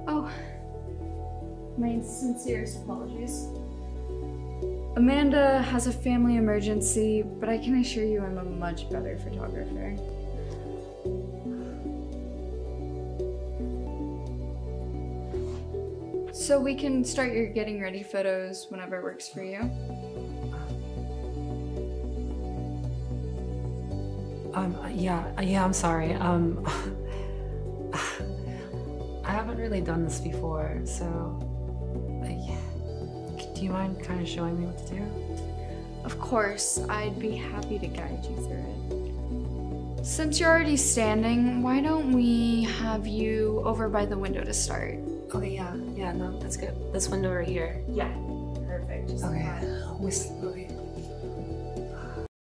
Oh, my sincerest apologies. Amanda has a family emergency, but I can assure you I'm a much better photographer. So we can start your getting ready photos whenever works for you. Yeah, I'm sorry. I haven't really done this before, so do you mind kind of showing me what to do? Of course, I'd be happy to guide you through it. Since you're already standing, why don't we have you over by the window to start? Okay, yeah, no, that's good. This window right here. Yeah, perfect. Just Okay.